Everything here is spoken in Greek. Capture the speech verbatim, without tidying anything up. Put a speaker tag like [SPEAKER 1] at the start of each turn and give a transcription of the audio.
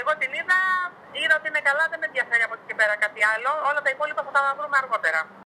[SPEAKER 1] Εγώ την είδα, είδα ότι είναι καλά, δεν με ενδιαφέρει από εκεί και πέρα κάτι άλλο. Όλα τα υπόλοιπα θα τα βρούμε αργότερα.